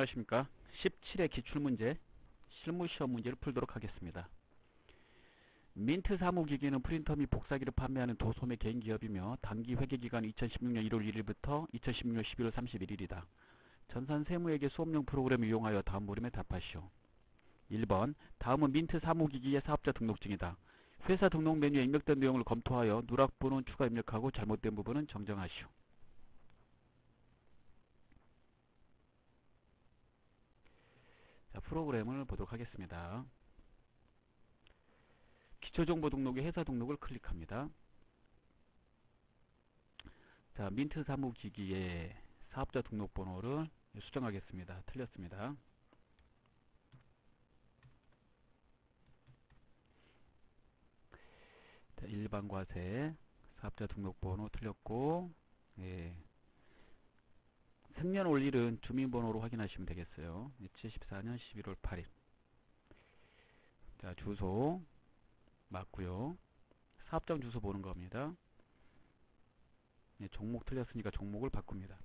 안녕하십니까. 17회 기출문제 실무시험 문제를 풀도록 하겠습니다. 민트 사무기기는 프린터 및 복사기를 판매하는 도소매 개인기업이며 단기 회계기간은 2016년 1월 1일부터 2016년 11월 31일이다. 전산 세무회계 수업용 프로그램을 이용하여 다음 물음에 답하시오. 1번 다음은 민트 사무기기의 사업자 등록증이다. 회사 등록 메뉴에 입력된 내용을 검토하여 누락 부분은 추가 입력하고 잘못된 부분은 정정하시오. 자, 프로그램을 보도록 하겠습니다. 기초정보 등록의 회사 등록을 클릭합니다. 자, 민트 사무기기의 사업자 등록번호를 수정하겠습니다. 틀렸습니다. 자, 일반과세 사업자 등록번호 틀렸고, 예. 생년월일은 주민번호로 확인하시면 되겠어요. 74년 11월 8일. 자, 주소 맞고요. 사업장 주소 보는 겁니다. 예, 종목 틀렸으니까 종목을 바꿉니다.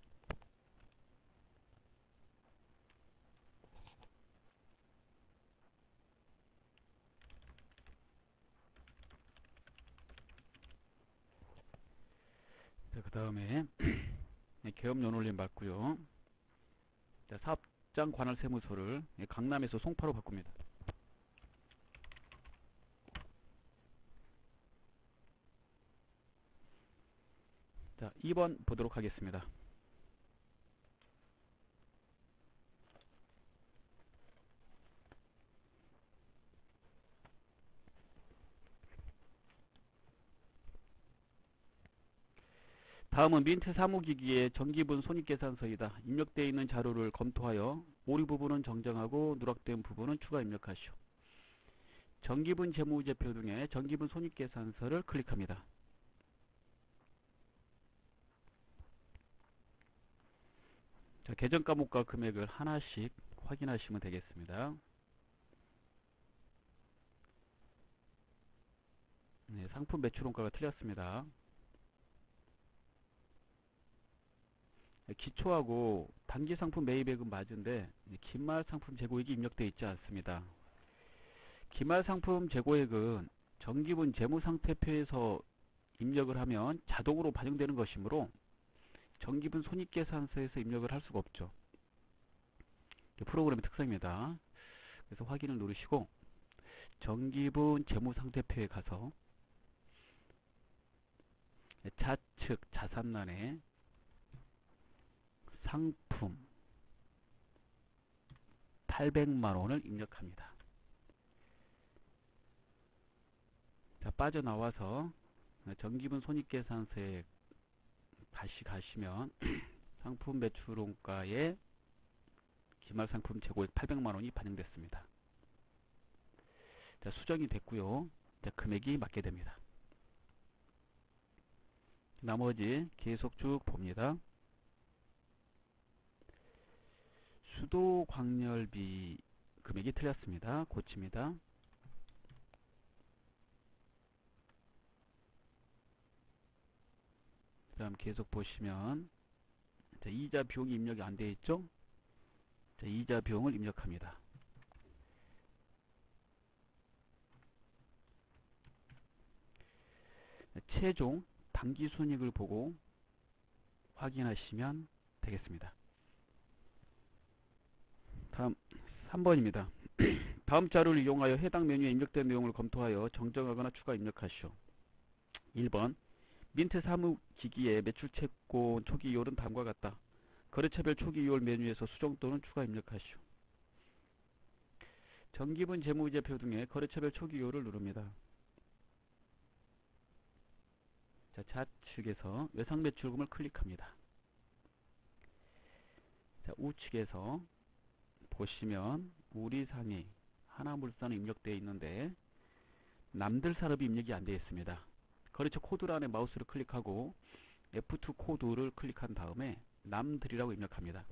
자, 그 다음에 개업연월일 맞고요. 자, 사업장 관할 세무서를 강남에서 송파로 바꿉니다. 자, 2번 보도록 하겠습니다. 다음은 민트 사무기기의 정기분 손익계산서이다. 입력되어 있는 자료를 검토하여 오류 부분은 정정하고 누락된 부분은 추가 입력하시오. 정기분 재무제표 등의 정기분 손익계산서를 클릭합니다. 자, 계정 과목과 금액을 하나씩 확인하시면 되겠습니다. 네, 상품 매출원가가 틀렸습니다. 기초하고 단기 상품 매입액은 맞은데 기말 상품 재고액이 입력되어 있지 않습니다. 기말 상품 재고액은 정기분 재무상태표에서 입력을 하면 자동으로 반영되는 것이므로 정기분 손익계산서에서 입력을 할 수가 없죠. 프로그램의 특성입니다. 그래서 확인을 누르시고 정기분 재무상태표에 가서 좌측 자산란에 상품 800만원을 입력합니다. 자, 빠져나와서 정기분 손익계산서에 다시 가시면 상품 매출원가에 기말상품 재고액 800만원이 반영됐습니다. 자, 수정이 됐고요. 자, 금액이 맞게 됩니다. 나머지 계속 쭉 봅니다. 수도광열비 금액이 틀렸습니다. 고칩니다. 그 다음 계속 보시면 자, 이자 비용이 입력이 안 되어 있죠. 자, 이자 비용을 입력합니다. 최종 당기순이익을 보고 확인하시면 되겠습니다. 다음 3번입니다. 다음 자료를 이용하여 해당 메뉴에 입력된 내용을 검토하여 정정하거나 추가 입력하시오. 1번 민트 사무기기의 매출채권 초기이율은 다음과 같다. 거래처별 초기이율 메뉴에서 수정 또는 추가 입력하시오. 정기분 재무제표 등의 거래처별 초기이율을 누릅니다. 자, 좌측에서 외상매출금을 클릭합니다. 자, 우측에서 보시면 우리상이 하나물산이 입력되어 있는데 남들산업이 입력이 안 되어 있습니다. 거래처 코드란에 마우스를 클릭하고 F2 코드를 클릭한 다음에 남들이라고 입력합니다.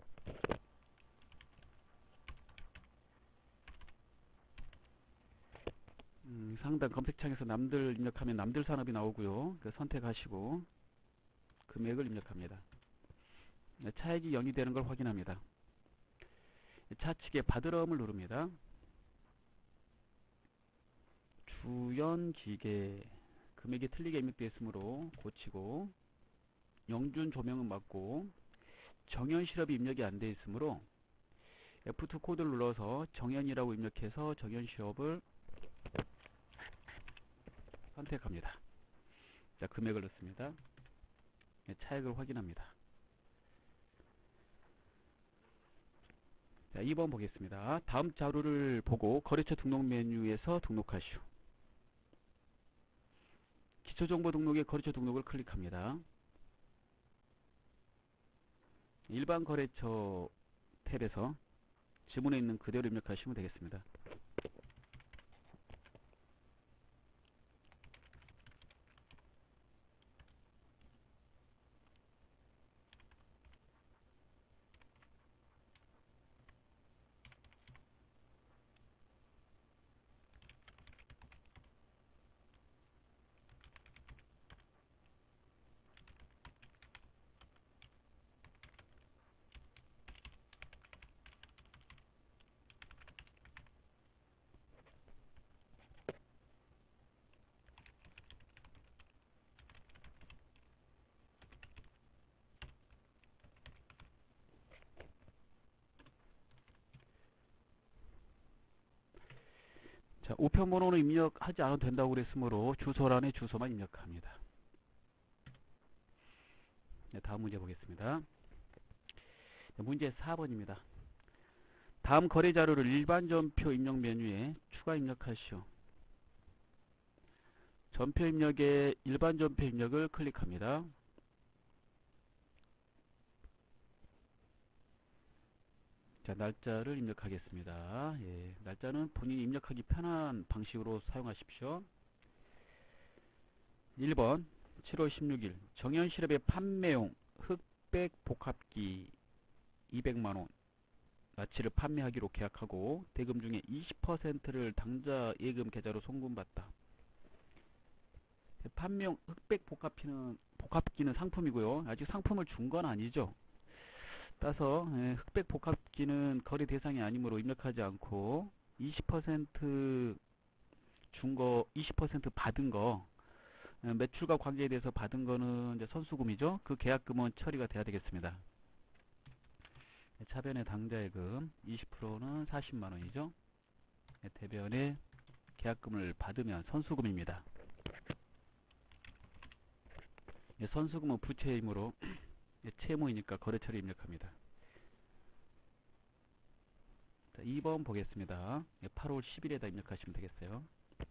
상단 검색창에서 남들 입력하면 남들산업이 나오고요. 선택하시고 금액을 입력합니다. 차액이 0이 되는 걸 확인합니다. 좌측에 받으럼을 누릅니다. 주연기계 금액이 틀리게 입력되어 있으므로 고치고, 영준 조명은 맞고 정연실업이 입력이 안 되어 있으므로 F2 코드를 눌러서 정연이라고 입력해서 정연실업을 선택합니다. 자, 금액을 넣습니다. 차액을 확인합니다. 자, 2번 보겠습니다. 다음 자료를 보고 거래처 등록 메뉴에서 등록하시오. 기초정보 등록에 거래처 등록을 클릭합니다. 일반 거래처 탭에서 지문에 있는 그대로 입력하시면 되겠습니다. 자, 우편번호는 입력하지 않아도 된다고 그랬으므로 주소란에 주소만 입력합니다. 네, 다음 문제 보겠습니다. 문제 4번입니다. 다음 거래 자료를 일반 전표 입력 메뉴에 추가 입력하시오. 전표 입력에 일반 전표 입력을 클릭합니다. 자, 날짜를 입력하겠습니다. 예, 날짜는 본인이 입력하기 편한 방식으로 사용하십시오. 1번 7월 16일 정연실업의 판매용 흑백 복합기 200만원 나치를 판매하기로 계약하고 대금 중에 20%를 당좌 예금 계좌로 송금받다. 판매용 흑백 복합기는 상품이고요. 아직 상품을 준 건 아니죠. 따라서 흑백 복합기는 거래 대상이 아니므로 입력하지 않고 20% 준 거, 20% 받은 거, 매출과 관계에 대해서 받은 거는 이제 선수금이죠. 그 계약금은 처리가 돼야 되겠습니다. 차변의 당좌예금 20%는 40만 원이죠. 대변의 계약금을 받으면 선수금입니다. 선수금은 부채이므로 채무이니까 거래처를 입력합니다. 2번 보겠습니다. 8월 10일에다 입력하시면 되겠어요.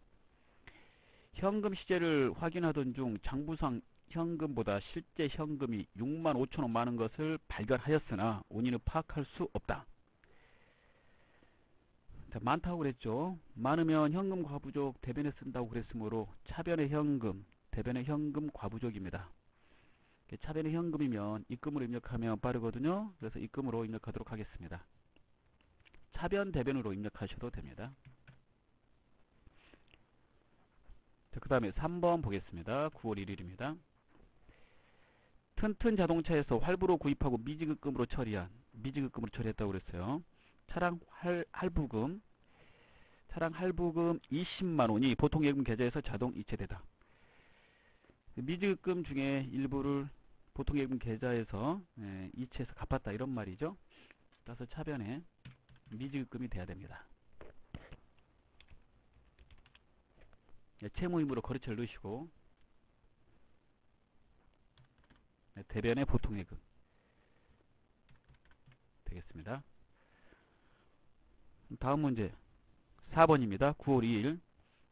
현금 시제를 확인하던 중 장부상 현금보다 실제 현금이 6만 5천 원 많은 것을 발견하였으나 원인을 파악할 수 없다. 자, 많다고 그랬죠. 많으면 현금 과부족 대변에 쓴다고 그랬으므로 차변의 현금, 대변의 현금 과부족입니다. 차변의 현금이면 입금으로 입력하면 빠르거든요. 그래서 입금으로 입력하도록 하겠습니다. 차변 대변으로 입력하셔도 됩니다. 그 다음에 3번 보겠습니다. 9월 1일입니다. 튼튼 자동차에서 할부로 구입하고 미지급금으로 처리했다고 그랬어요. 차량 할부금 20만원이 보통예금 계좌에서 자동 이체되다. 미지급금 중에 일부를 보통예금 계좌에서 이체해서 갚았다 이런 말이죠. 따라서 차변에 미지급금이 돼야 됩니다. 채무임으로 거래처를 넣으시고 대변의 보통예금 되겠습니다. 다음 문제 4번입니다. 9월 2일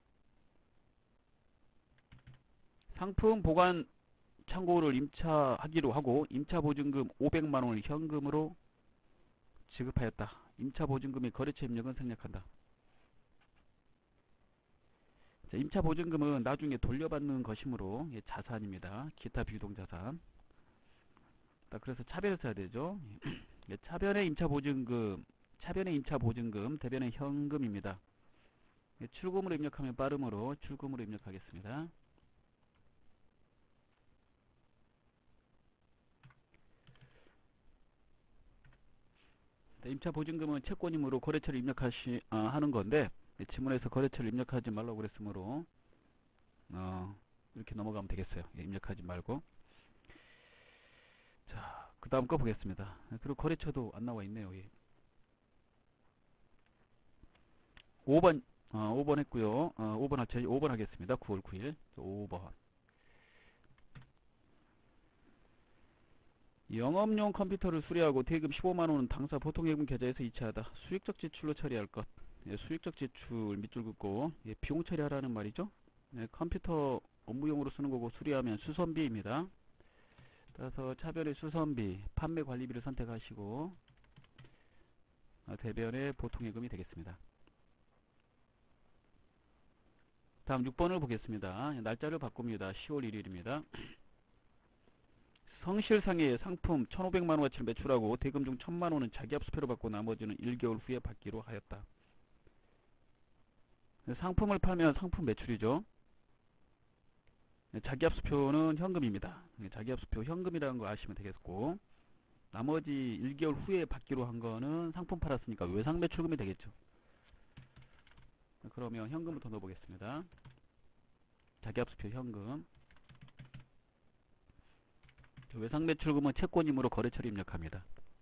상품 보관 창고를 임차하기로 하고 임차보증금 500만원을 현금으로 지급하였다. 임차보증금의 거래처 입력은 생략한다. 자, 임차보증금은 나중에 돌려받는 것이므로 자산입니다. 기타 비유동자산. 그래서 차변을 써야 되죠. 차변의 임차보증금, 대변의 현금입니다. 출금으로 입력하면 빠르므로 출금으로 입력하겠습니다. 임차 보증금은 채권이므로 거래처를 하는 건데, 지문에서 거래처를 입력하지 말라고 그랬으므로 이렇게 넘어가면 되겠어요. 입력하지 말고. 자, 그 다음 거 보겠습니다. 그리고 거래처도 안 나와 있네요. 5번 5번 했고요. 5번 하겠습니다. 9월 9일 5번. 영업용 컴퓨터를 수리하고 대금 15만원은 당사 보통예금 계좌에서 이체하다. 수익적 지출로 처리할 것. 수익적 지출 밑줄 긋고 비용 처리하라는 말이죠. 컴퓨터 업무용으로 쓰는 거고 수리하면 수선비입니다. 따라서 차별의 수선비, 판매 관리비를 선택하시고 대변의 보통예금이 되겠습니다. 다음 6번을 보겠습니다. 날짜를 바꿉니다. 10월 1일입니다. 성실상의 상품 1,500만원어치를 매출하고 대금 중 1,000만원은 자기압수표로 받고 나머지는 1개월 후에 받기로 하였다. 상품을 팔면 상품 매출이죠. 자기압수표는 현금입니다. 자기압수표 현금이라는 거 아시면 되겠고, 나머지 1개월 후에 받기로 한 거는 상품 팔았으니까 외상매출금이 되겠죠. 그러면 현금부터 넣어보겠습니다. 자기압수표 현금. 외상매출금은 채권이므로 거래처를 입력합니다.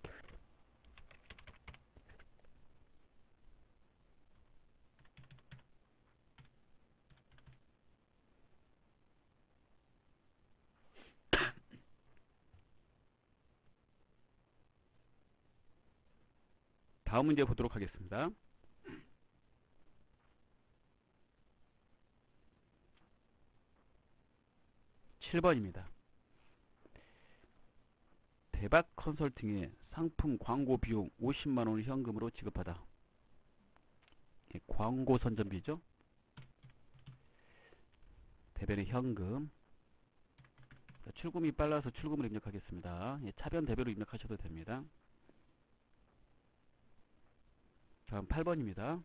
다음 문제 보도록 하겠습니다. 7번입니다. 대박 컨설팅의 상품 광고 비용 50만원을 현금으로 지급하다. 광고 선전비죠. 대변의 현금. 출금이 빨라서 출금을 입력하겠습니다. 차변 대별로 입력하셔도 됩니다. 다음 8번입니다.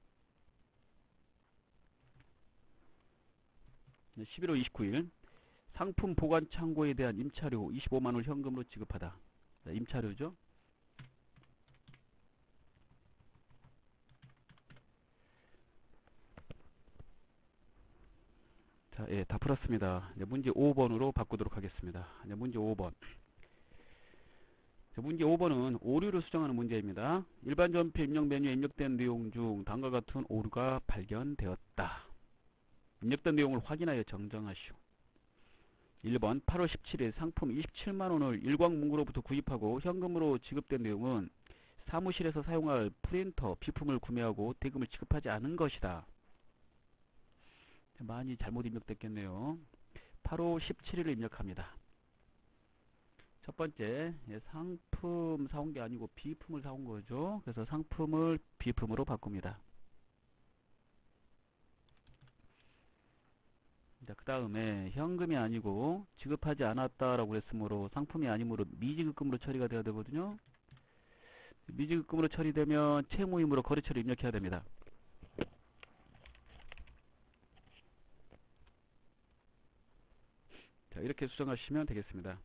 11월 29일 상품 보관 창고에 대한 임차료 25만원을 현금으로 지급하다. 임차료죠. 자, 다 풀었습니다. 문제 5번으로 바꾸도록 하겠습니다. 문제 5번. 문제 5번은 오류를 수정하는 문제입니다. 일반 전표 입력 메뉴에 입력된 내용 중 다음과 같은 오류가 발견되었다. 입력된 내용을 확인하여 정정하시오. 1번 8월 17일 상품 27만원을 일광문구로부터 구입하고 현금으로 지급된 내용은 사무실에서 사용할 프린터, 비품을 구매하고 대금을 지급하지 않은 것이다. 많이 잘못 입력됐겠네요. 8월 17일을 입력합니다. 첫 번째, 상품 사온 게 아니고 비품을 사온 거죠. 그래서 상품을 비품으로 바꿉니다. 자, 그 다음에 현금이 아니고 지급하지 않았다라고 했으므로 상품이 아니므로 미지급금으로 처리가 돼야 되거든요. 미지급금으로 처리되면 채무임으로 거래처를 입력해야 됩니다. 자, 이렇게 수정하시면 되겠습니다.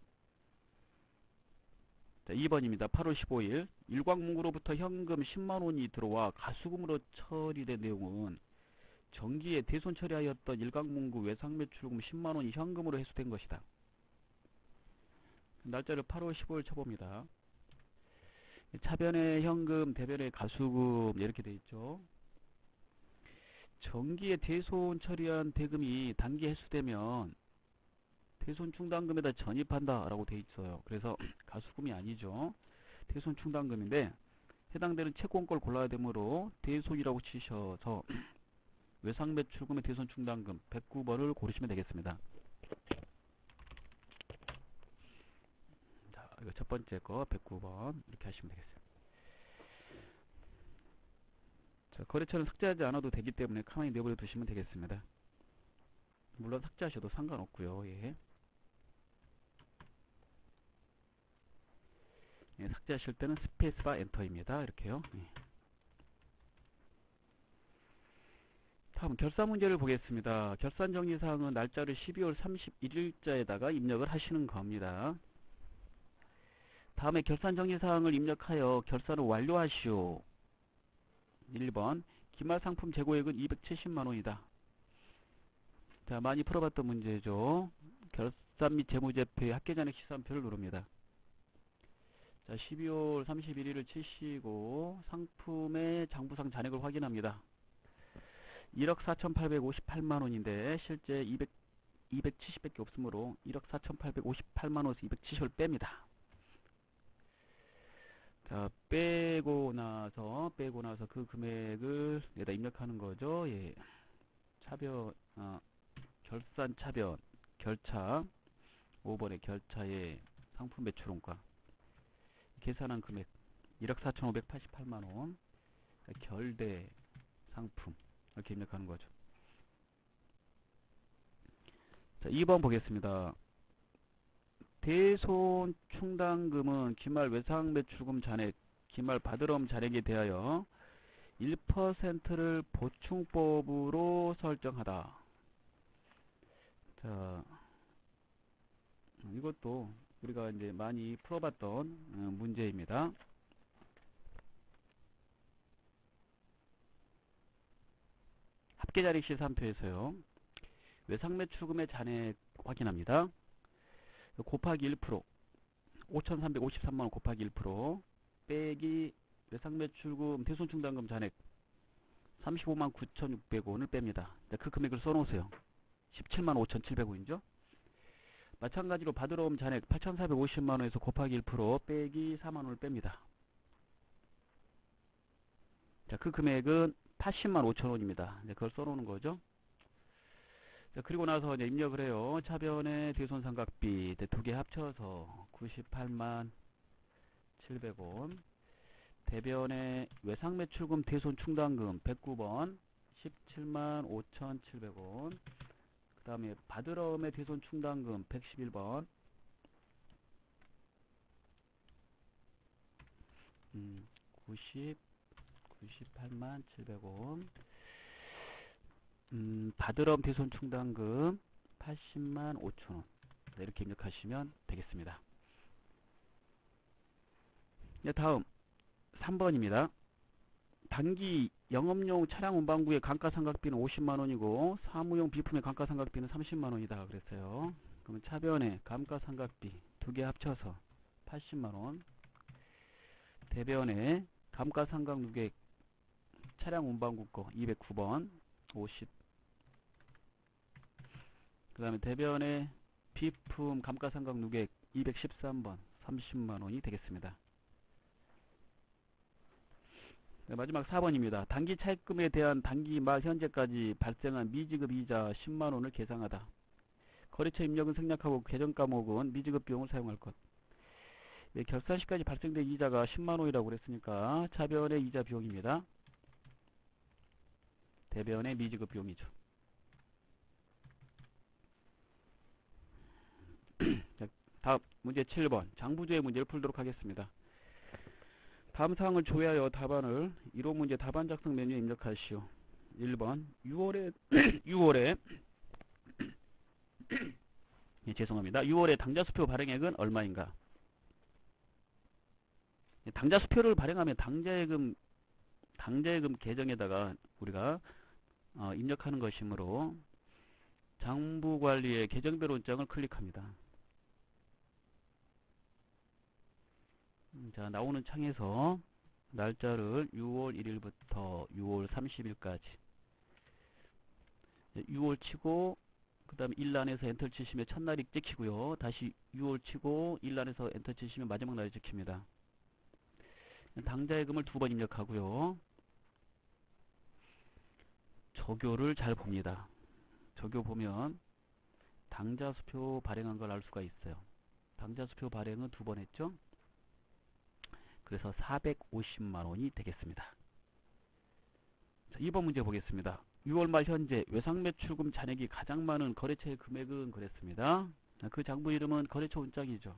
자, 2번입니다. 8월 15일 일광문구로부터 현금 10만원이 들어와 가수금으로 처리된 내용은 정기에 대손 처리하였던 일광문구 외상매출금 10만원이 현금으로 회수된 것이다. 날짜를 8월 15일 쳐봅니다. 차변에 현금, 대변에 가수금 이렇게 돼 있죠. 정기에 대손 처리한 대금이 단기 회수되면 대손 충당금에다 전입한다 라고 돼 있어요. 그래서 가수금이 아니죠. 대손 충당금인데 해당되는 채권걸 골라야 되므로 대손이라고 치셔서 외상매출금의 대손 충당금 109번을 고르시면 되겠습니다. 자, 이거 첫 번째 거 109번 이렇게 하시면 되겠어요. 자, 거래처는 삭제하지 않아도 되기 때문에 가만히 내버려 두시면 되겠습니다. 물론 삭제하셔도 상관없고요. 삭제하실 때는 스페이스바 엔터입니다. 이렇게요. 다음 결산 문제를 보겠습니다. 결산 정리사항은 날짜를 12월 31일자에다가 입력을 하시는 겁니다. 다음에 결산 정리사항을 입력하여 결산을 완료하시오. 1번 기말 상품 재고액은 270만원이다. 자, 많이 풀어봤던 문제죠. 결산 및 재무제표의 합계잔액 시산표를 누릅니다. 자, 12월 31일을 치시고 상품의 장부상 잔액을 확인합니다. 1억 4,858만원인데 실제 270밖에 없으므로 1억 4,858만원에서 270을 뺍니다. 자, 빼고 나서 그 금액을 여기다 입력하는 거죠. 예. 결산 차변, 결차, 5번의 결차의 상품 매출원가. 계산한 금액 1억 4,588만원, 결대 상품 이렇게 입력하는 거죠. 자, 2번 보겠습니다. 대손 충당금은 기말 외상 매출금 잔액, 기말 받으럼 잔액에 대하여 1%를 보충법으로 설정하다. 자, 이것도 우리가 이제 많이 풀어봤던 문제입니다. 합계자리 시산표에서요. 외상매출금의 잔액 확인합니다. 곱하기 1%, 5,353만원 곱하기 1%, 빼기 외상매출금 대손충당금 잔액 35만 9,600원을 뺍니다. 그 금액을 써놓으세요. 17만 5,700원이죠. 마찬가지로 받으러 온 잔액 8,450만원에서 곱하기 1% 빼기 4만원을 뺍니다. 자, 그 금액은 80만 5천원입니다. 그걸 써놓는 거죠. 자, 그리고 나서 이제 입력을 해요. 차변의 대손상각비 두 개 합쳐서 98만 700원. 대변의 외상매출금 대손충당금 109번 17만 5,700원. 그 다음에 받으러움의 대손충당금 111번 98만 700원. 받으럼 대손충당금 80만 5천원. 이렇게 입력하시면 되겠습니다. 다음 3번입니다. 단기 영업용 차량 운반구의 감가상각비는 50만원이고 사무용 비품의 감가상각비는 30만원이다 그랬어요. 그러면 차변의 감가상각비 두 개 합쳐서 80만원, 대변의 감가상각 누계 차량 운반구 거 209번 50, 그 다음에 대변의 비품 감가상각 누계 213번 30만원이 되겠습니다. 네, 마지막 4번입니다. 단기 차입금에 대한 단기 말 현재까지 발생한 미지급 이자 10만원을 계상하다. 거래처 입력은 생략하고 계정 과목은 미지급 비용을 사용할 것. 네, 결산 시까지 발생된 이자가 10만원이라고 그랬으니까 차변의 이자 비용입니다. 대변의 미지급 비용이죠. 자, 다음 문제 7번 장부조회 문제를 풀도록 하겠습니다. 다음 사항을 조회하여 답안을 1호 문제 답안 작성 메뉴에 입력하시오. 1번 6월에 6월에 예, 죄송합니다. 6월에 당좌수표 발행액은 얼마인가? 당좌수표를 발행하면 당좌예금 계정에다가 우리가 입력하는 것이므로 장부관리의 계정별 원장을 클릭합니다. 자, 나오는 창에서 날짜를 6월 1일부터 6월 30일까지 6월 치고 그 다음에 1란에서 엔터 치시면 첫날이 찍히고요. 다시 6월 치고 1란에서 엔터 치시면 마지막 날이 찍힙니다. 당좌예금을 두 번 입력하고요. 조교를 잘 봅니다. 조교 보면 당좌수표 발행한 걸 알 수가 있어요. 당좌수표 발행은 두 번 했죠. 그래서 450만원이 되겠습니다. 자, 2번 문제 보겠습니다. 6월 말 현재 외상매출금 잔액이 가장 많은 거래처의 금액은 그랬습니다. 그 장부 이름은 거래처 원장이죠.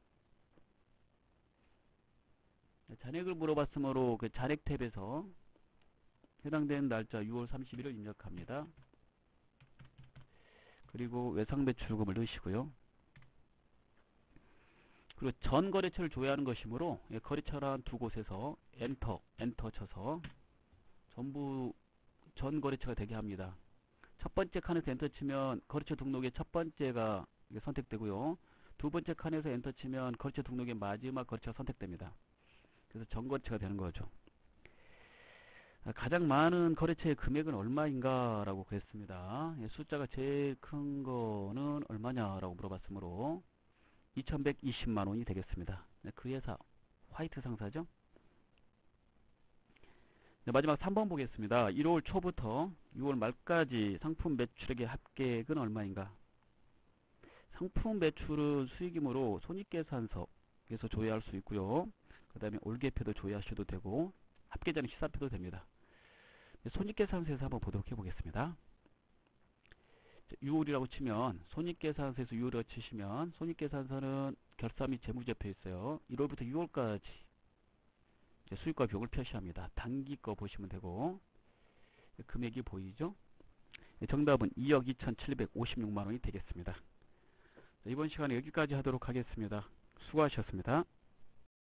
잔액을 물어봤으므로 그 잔액 탭에서 해당되는 날짜 6월 30일을 입력합니다. 그리고 외상매출금을 넣으시고요. 그리고 전 거래처를 조회하는 것이므로 거래처란 두 곳에서 엔터 쳐서 전부 전 거래처가 되게 합니다. 첫 번째 칸에서 엔터 치면 거래처 등록의 첫 번째가 선택되고요. 두 번째 칸에서 엔터 치면 거래처 등록의 마지막 거래처가 선택됩니다. 그래서 전 거래처가 되는 거죠. 가장 많은 거래처의 금액은 얼마인가 라고 그랬습니다. 숫자가 제일 큰 거는 얼마냐라고 물어봤으므로 2120만원이 되겠습니다. 그 회사 화이트 상사죠. 마지막 3번 보겠습니다. 1월 초부터 6월 말까지 상품 매출액의 합계액은 얼마인가? 상품 매출은 수익이므로 손익계산서에서 조회할 수 있고요. 그 다음에 올계표도 조회하셔도 되고 합계자는 시사표도 됩니다. 손익계산서에서 한번 보도록 해보겠습니다. 6월이라고 치면 손익계산서에서 6월이라고 치시면 손익계산서는 결산 및 재무제표 있어요. 1월부터 6월까지 수익과 비용을 표시합니다. 단기 거 보시면 되고 금액이 보이죠? 정답은 2억 2,756만원이 되겠습니다. 이번 시간에 여기까지 하도록 하겠습니다. 수고하셨습니다.